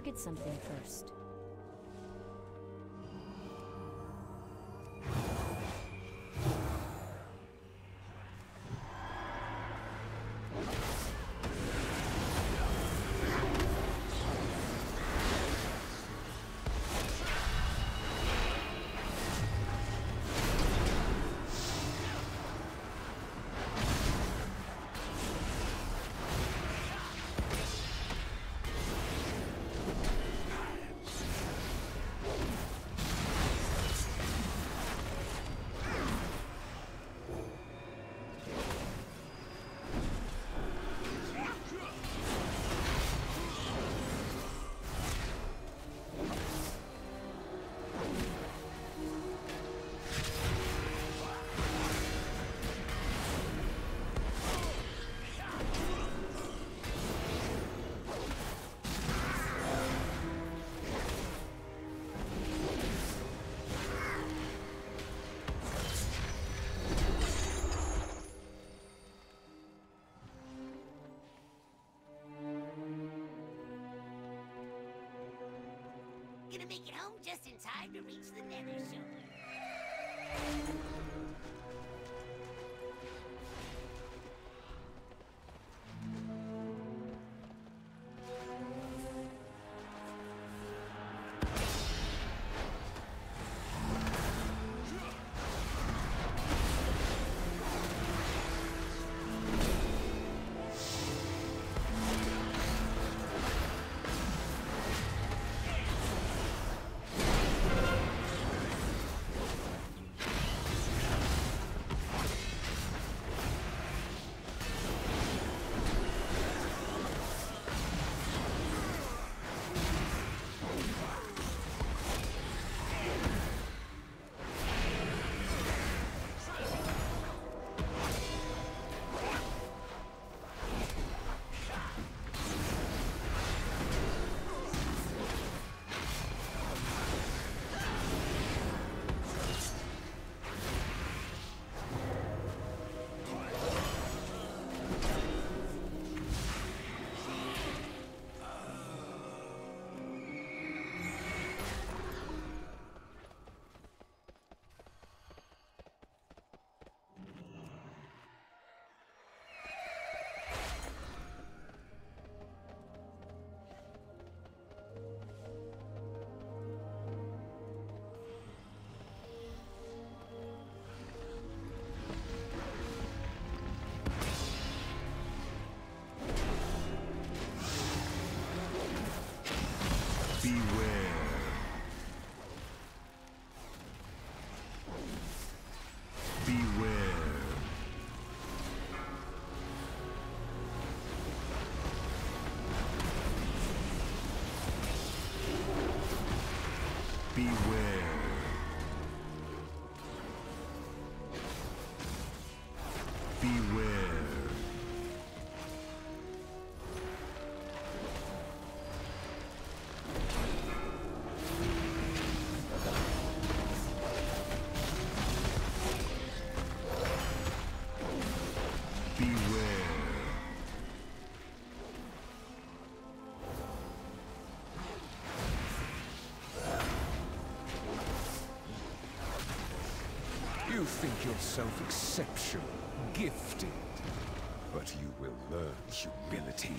at something first. Gonna make it home just in time to reach the Nether Shore. You think yourself exceptional, gifted, but you will learn humility.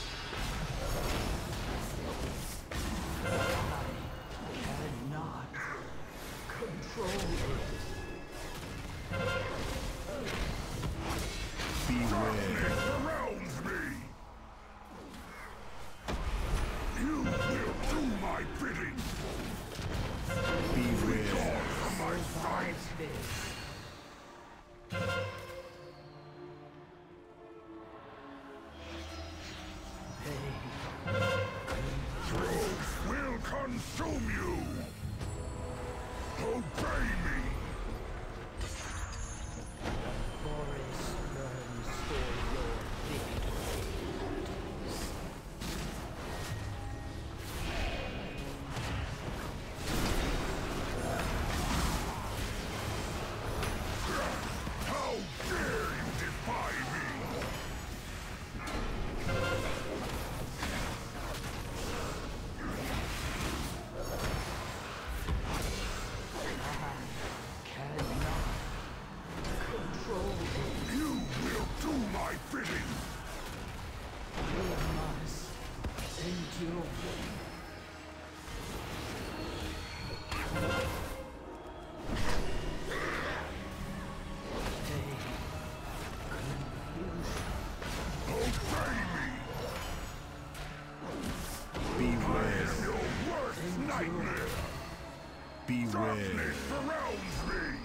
Cannot Darkness surrounds me! You will do my bidding! Beware. Gone from my sight! Truth will consume you! Obey me! Forest runs for your victories. How dare you defy me! Cannot control it. You will do my bidding! We must endure. Obey me! Beware. Your worst nightmare! Beware. Darkness surrounds me!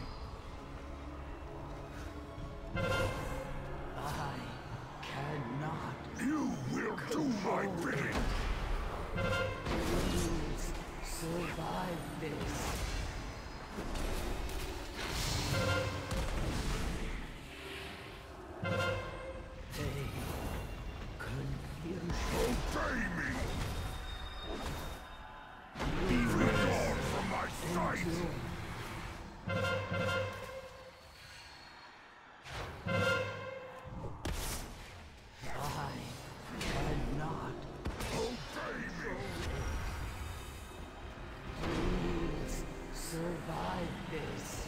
I cannot You will do my bidding! survive this. They confuse Obey me! Beware. Gone from my sight! I cannot Obey me! please survive this.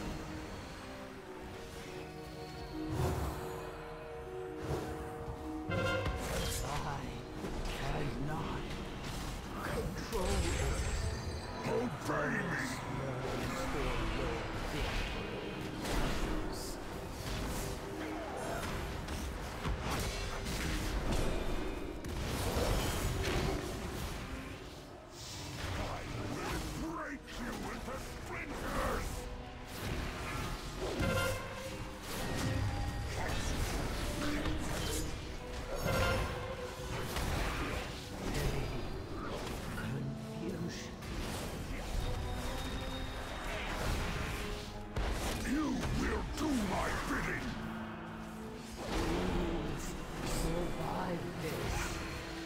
I cannot control it. Obey me! Runs for your victories. I will break you into splinters! Confusion. You will do my bidding! Please survive this.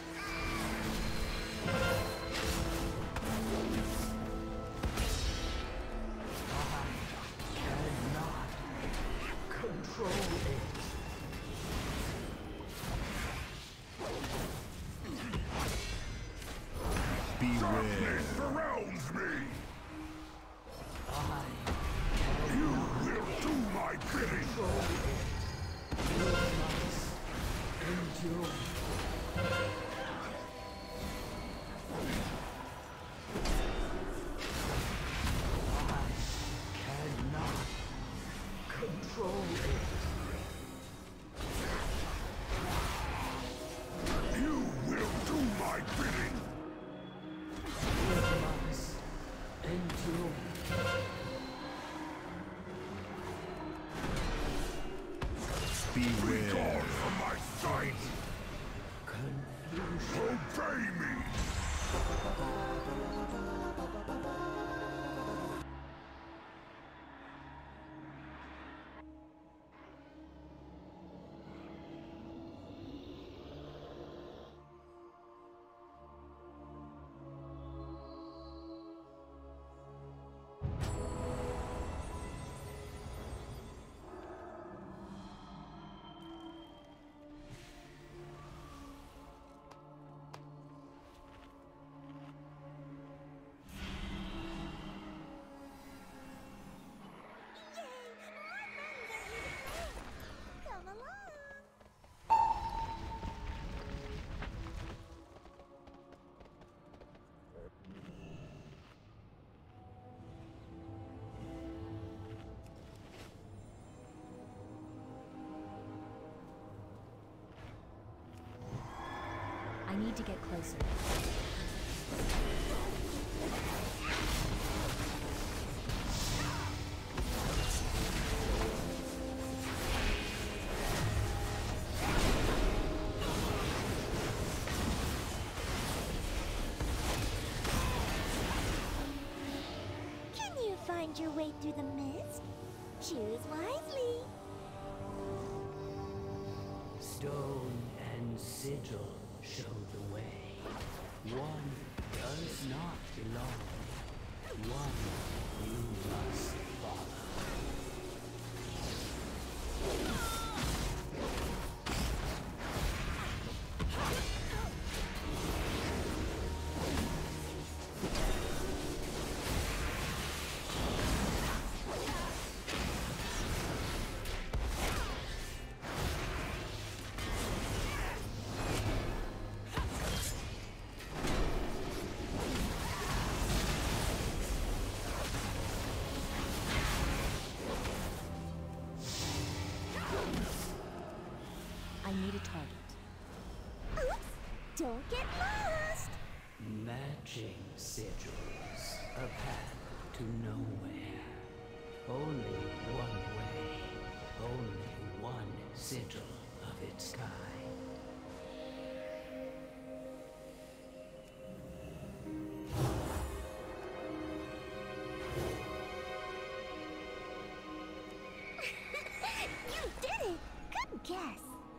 I cannot control it. Beware. Darkness surrounds me! I You will do my bidding! control it. You must endure. I cannot control it. You will do my bidding! You must endure. Beware. Gone from my sight! Confusion. Obey me! need to get closer. Can you find your way through the mist? Choose wisely. Stone and sigil show the way. One does not belong. One you must follow. I need a target. Oops! Don't get lost! Matching sigils, a path to nowhere. Only one way, only one sigil of its kind. You did it! Good guess.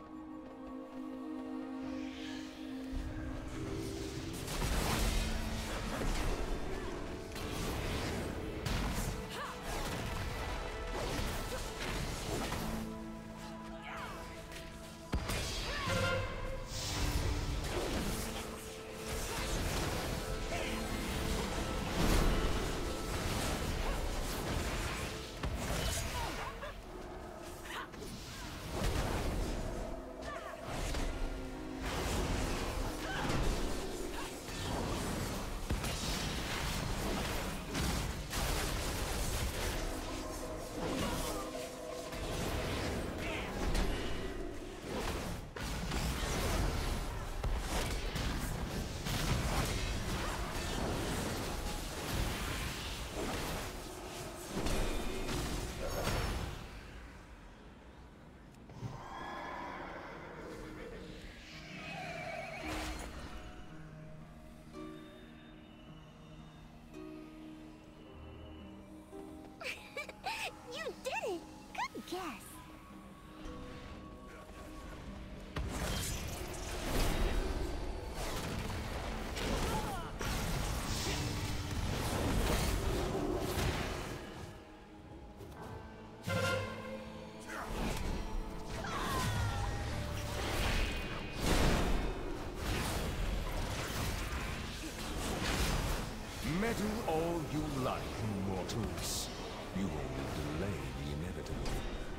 You did it! Good guess. Meddle all you like, mortals. You only delay the inevitable.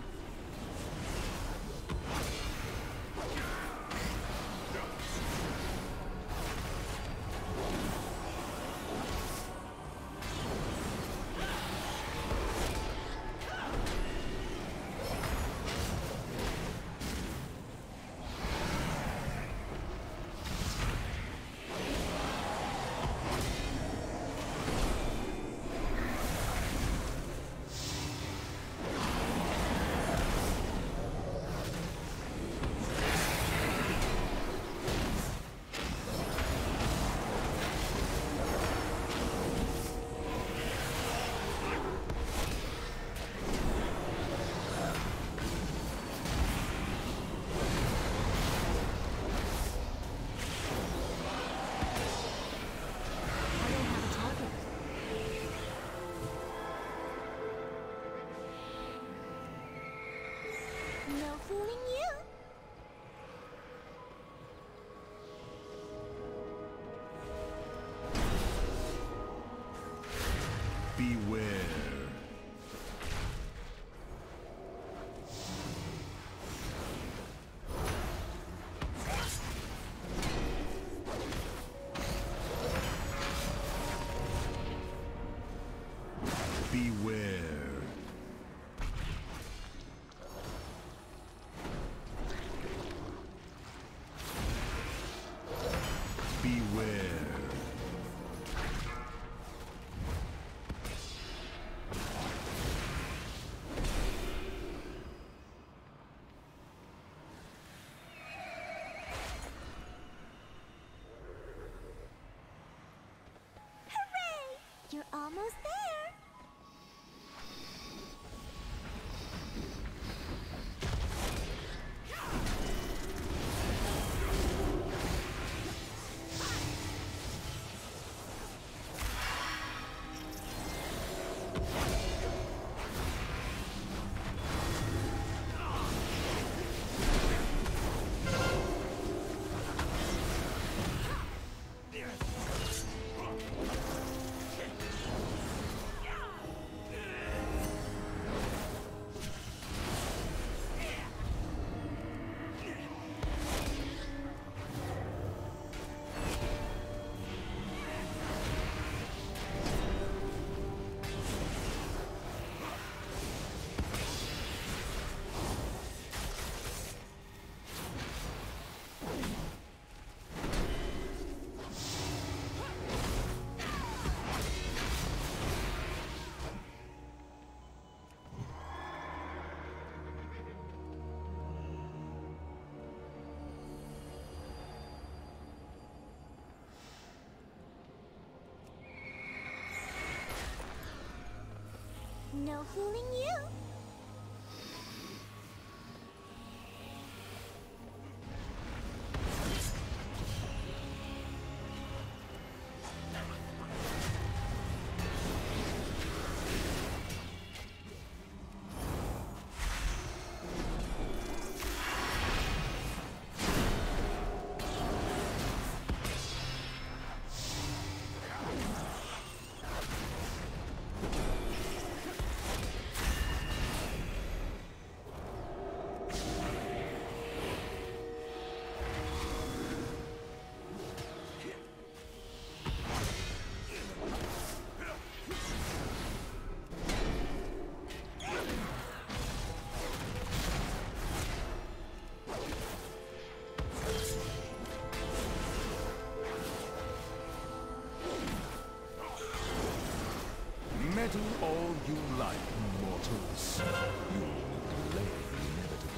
I don't have a target. No fooling you. Beware. Beware. Almost there. No fooling you. Meddle all you like, mortals. You will delay the inevitable.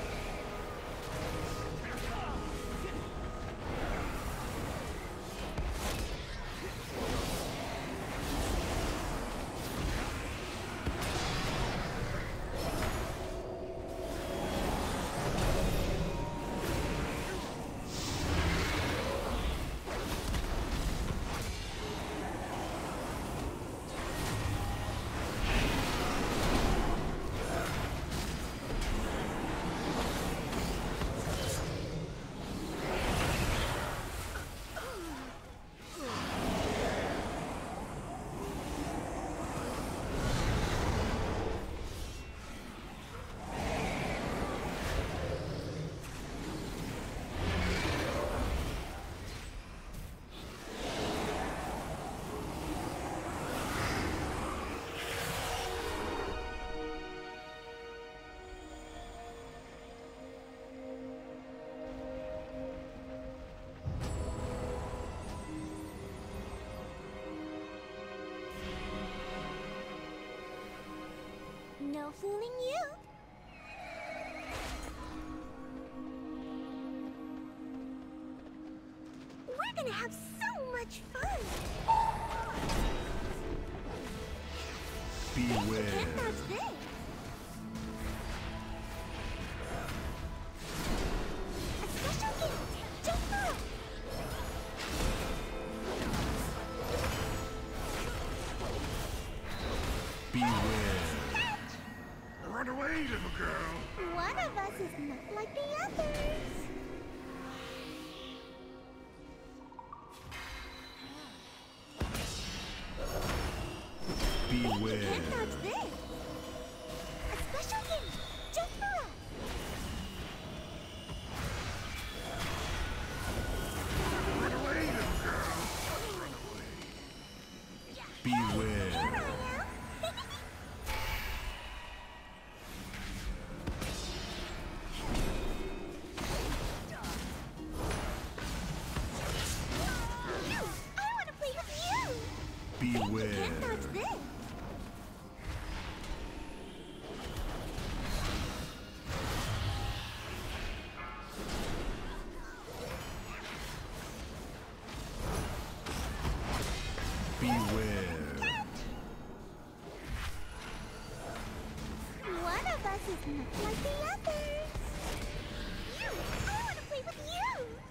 No fooling you. We're gonna have so much fun. Beware. Can't dodge this. A special gift just for us. Beware. Run away, little girl. One of us is not like the others. Beware. Can't dodge this. A special gift just for us. Run away, little girl. Run away. Beware. Here I am. doesn't look like the others. You! I want to play with you!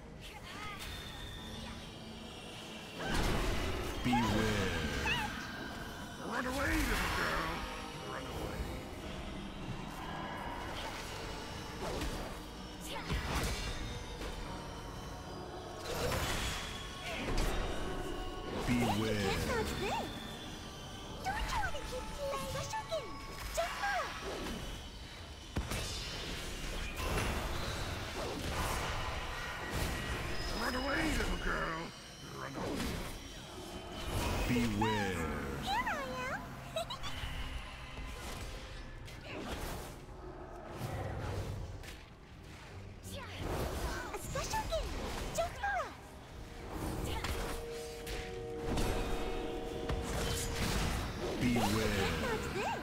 Beware. Run away, little girl. Run away. Beware. What's this? Don't you want to keep playing? Special game! Just for us! Run away, little girl. Run away. Beware. Here I am! A special game! Just for us! Beware. What's this?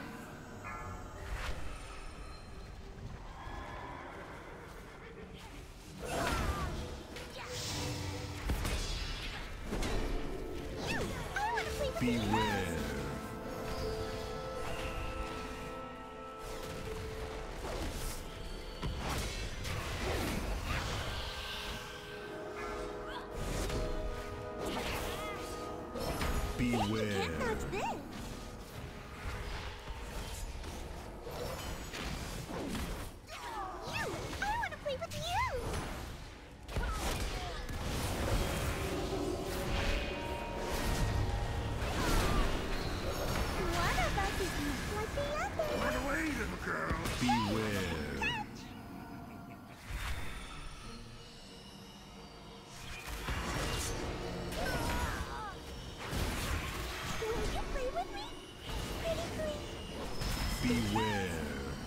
You! I want to play with you! Beware. Beware. What's this? You! I want to play with you! One of us is not like the other. Run away, little girl. Beware. Will you play with me? Pretty please. Beware.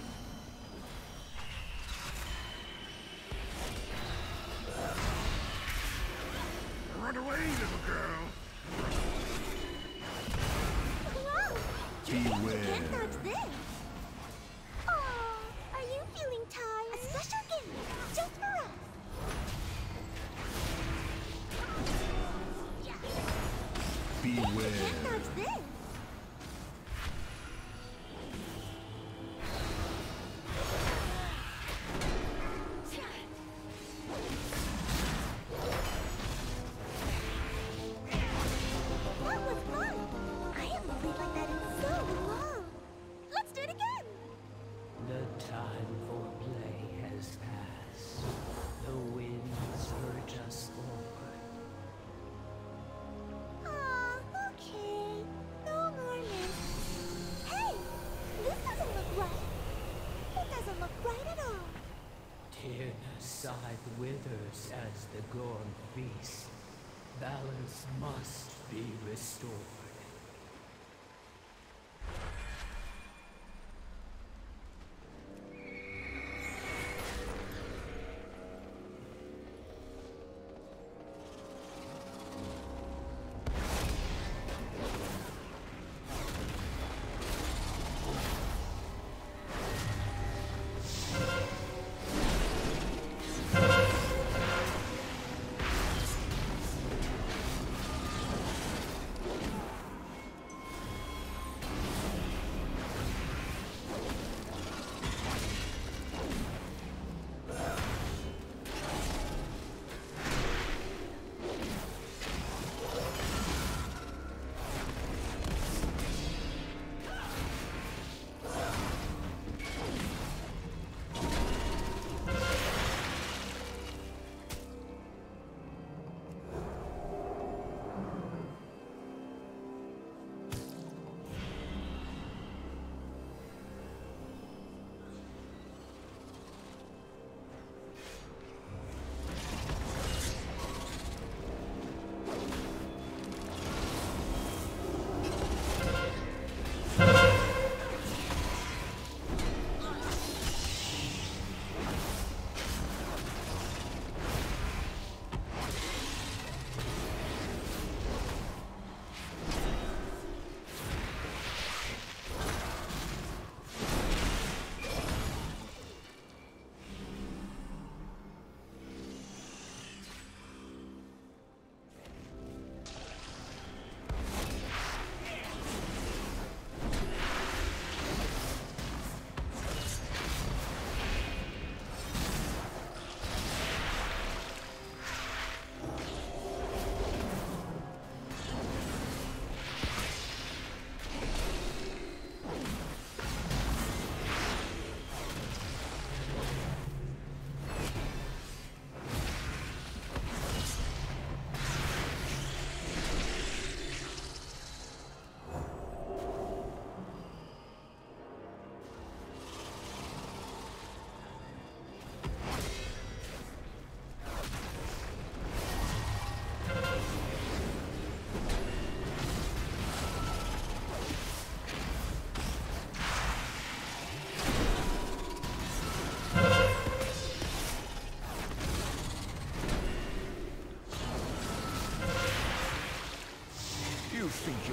Run away, little girl. Whoa! Beware. What's this? Oh, are you feeling tired? A special game just for us. Beware. What's this? That was fun! I haven't played like that in so long. Let's do it again! The time for play has passed. The winds urge us forward. Aw, okay. No more myths. Hey! This doesn't look right. It doesn't look right at all. Tyrna's scythe withers as the Gorm feast. Balance must be restored.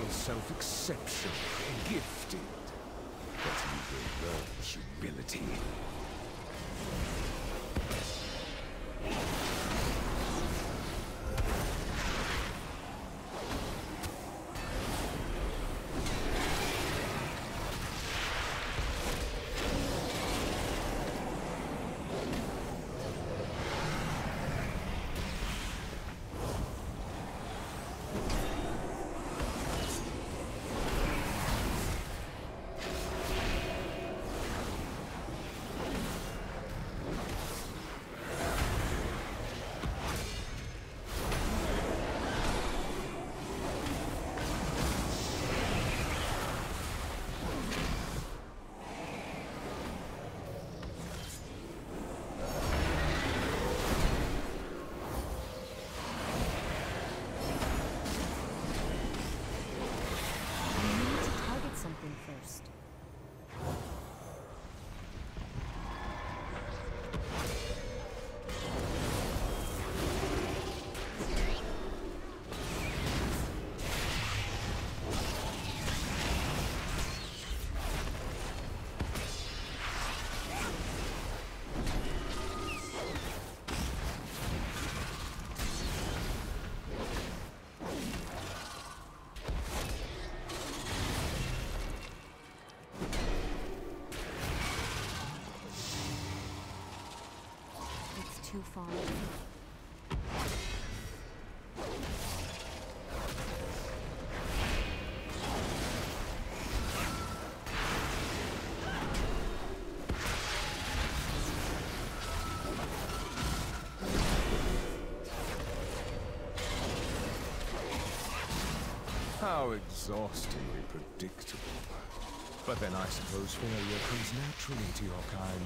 yourself exceptional, gifted, but you will learn humility. Something first. Too far away. How exhaustingly predictable. But then I suppose failure comes naturally to your kind.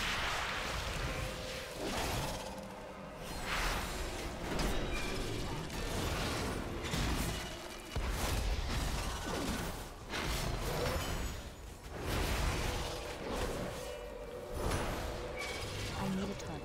I need a target.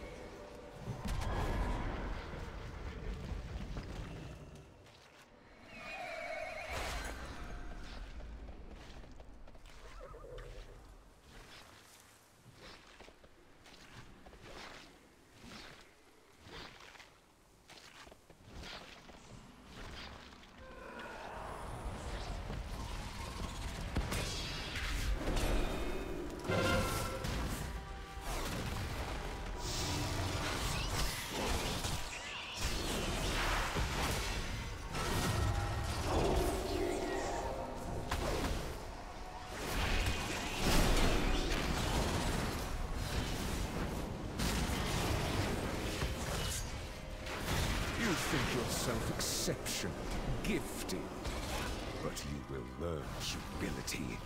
You think yourself exceptional, gifted, but you will learn humility.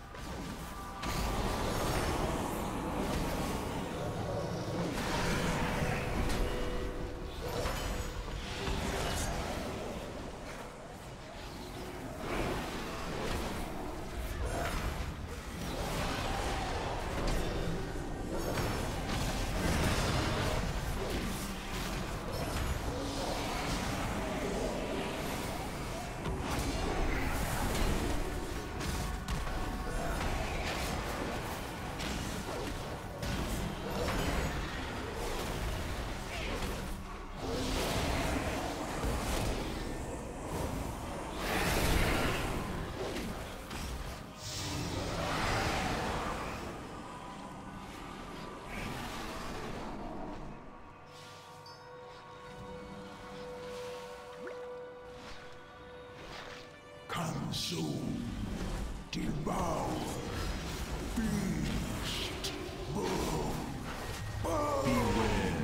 Consume, devour, feast, boom, boom. Beware.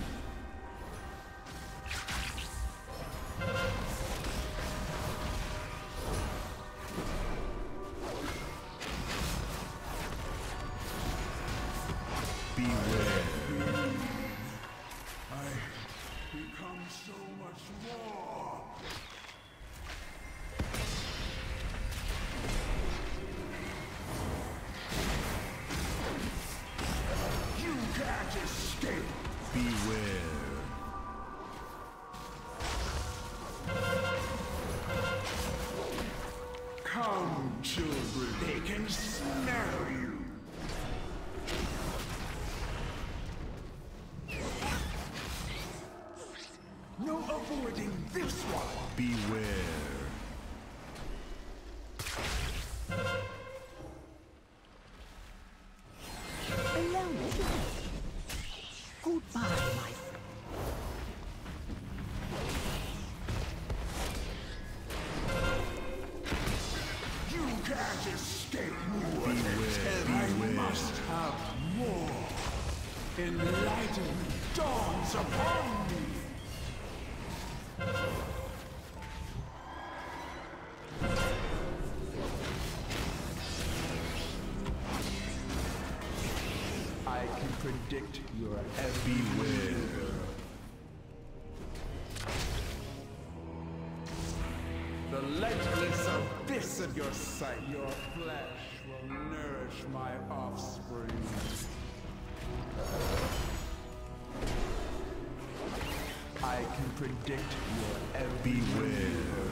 Beware. I become so much more. You can't escape. Beware. ensnare you. No avoiding this one. Beware. Allow me. Goodbye, my friend. You can't escape me. Beware. I must have more. Enlightenment dawns upon me. I can predict your every Beware. The likeness of this of your sight. Your flesh will nourish my offspring. I can predict your every Beware.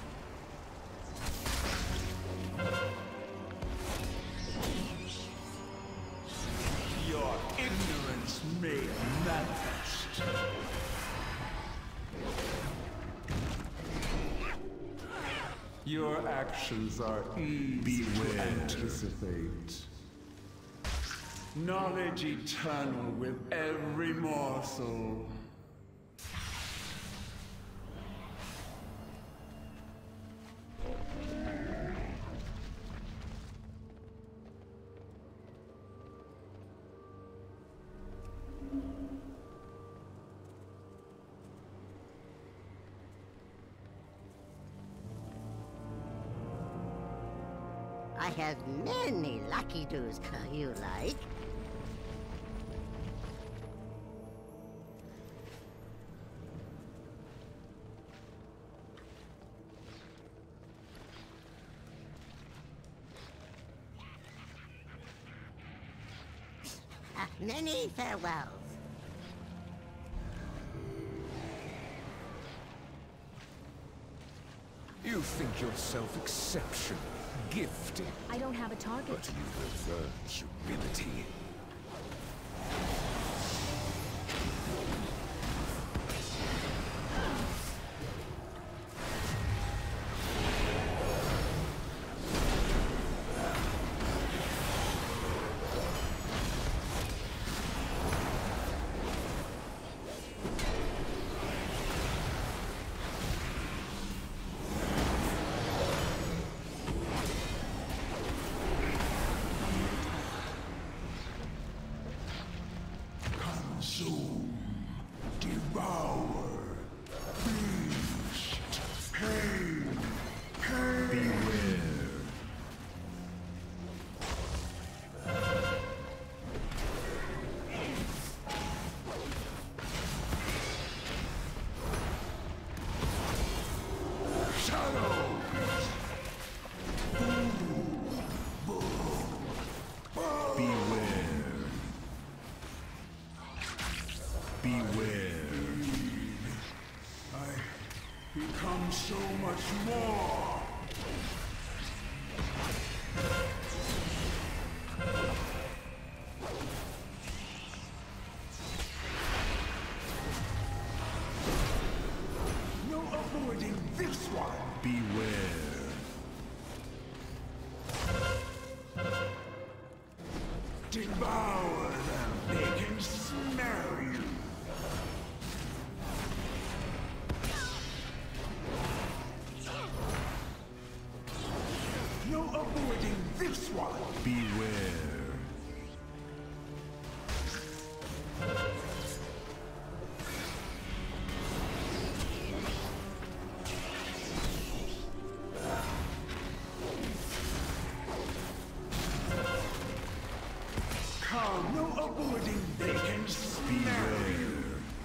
Your ignorance made manifest. Your actions are easy Beware. to anticipate. Knowledge eternal with every morsel. I have many lucky doos you like. Many farewells. You think yourself exceptional, gifted, I don't have a target. but you revert humility. Consume, devour, feast, pain, pain. Beware. Shadows. Beware. Beware. I become so much more. No avoiding this one. Beware. Devour them. They can smell you. No avoiding this one. Beware. Come, no avoiding. They can smell Beware. you.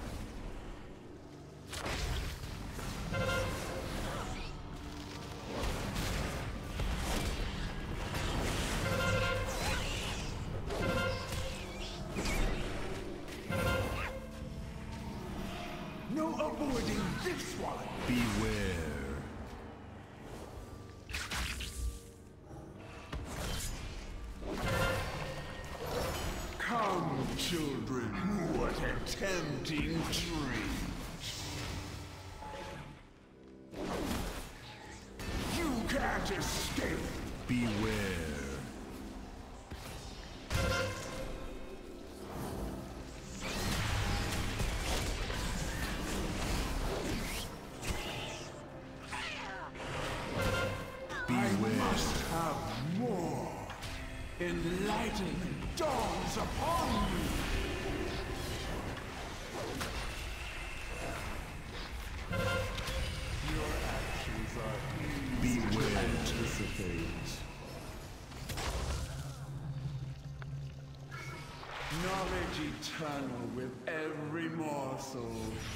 No avoiding this one. Beware. offspring. What a tempting treat. You can't escape. Beware. Enlightenment dawns upon me! Your actions are easy to anticipate. Knowledge eternal with every morsel.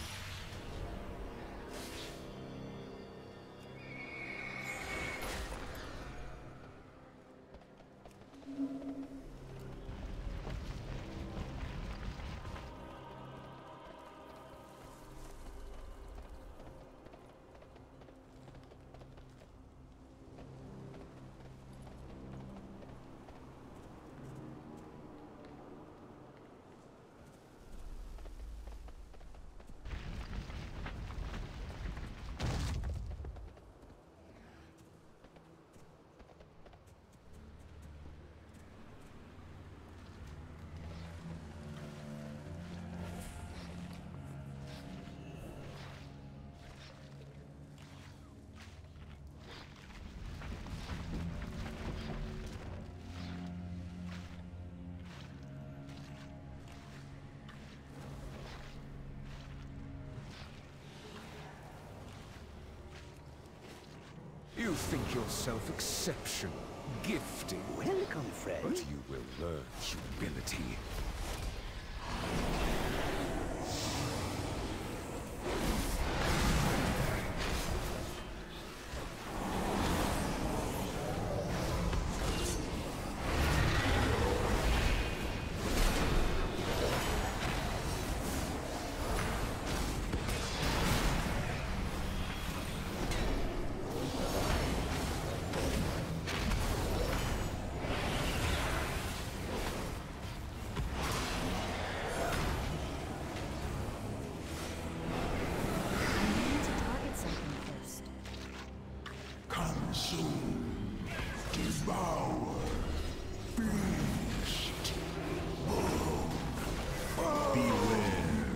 You think yourself exceptional, gifted. Welcome, friend. But you will learn humility. Consume, devour, feast, Beware.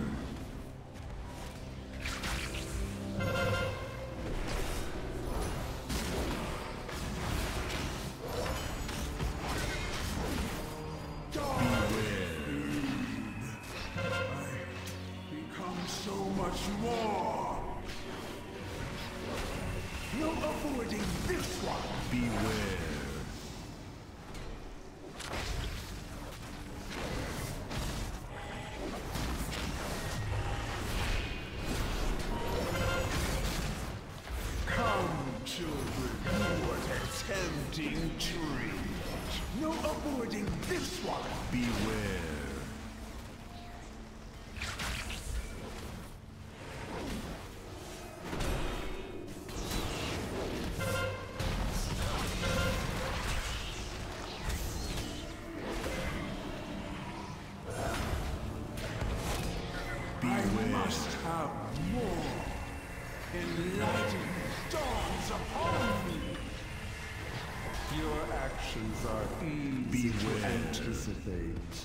become so much more. No avoiding this one. Beware. Come, children, what a tempting treat. No avoiding this one. Beware. I must have more. Enlightenment dawns upon me. Your actions are easy to Beware. anticipate.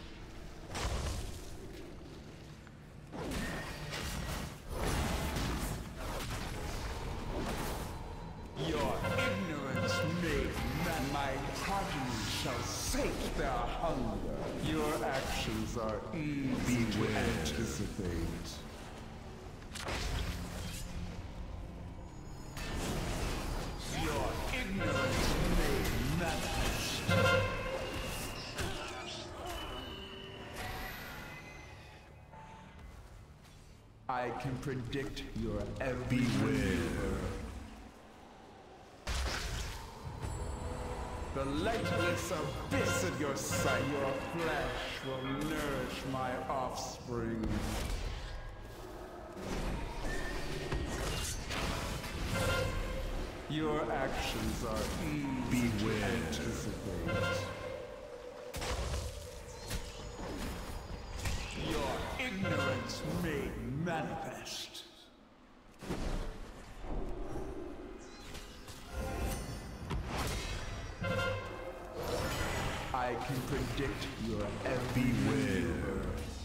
Your ignorance made that my progeny shall sate their hunger. Your actions are easy to Beware. anticipate. Your ignorance made manifest. I can predict your every Beware. maneuver. The lightless abyss of your sight, your flesh will nourish my offspring. Your actions are easy Beware. to anticipate. ignorance made manifest. I can predict your every Beware.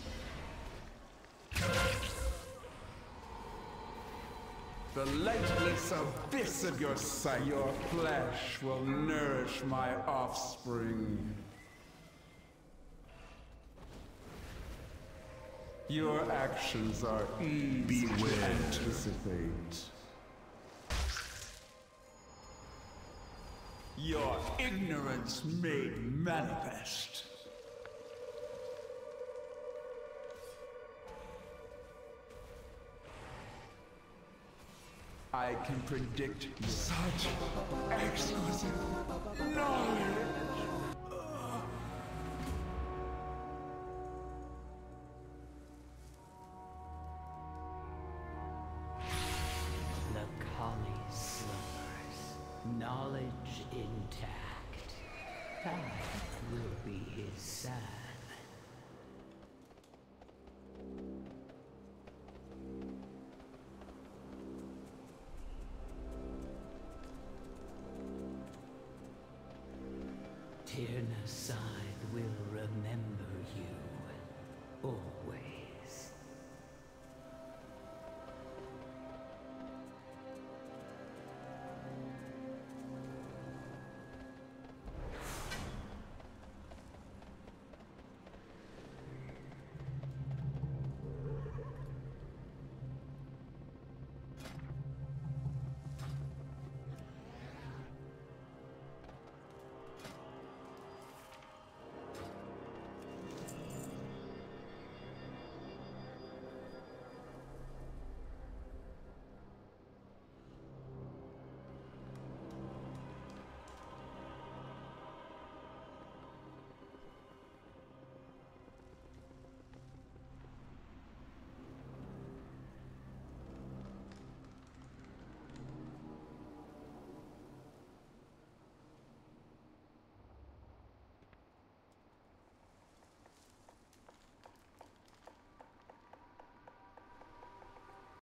The lightless abyss of your sight, your flesh will nourish my offspring. Your actions are easy to Beware. anticipate. Your ignorance made manifest. I can predict such exquisite knowledge. The collie slumbers, knowledge intact. Time will be his son. Tyrna side will remember you.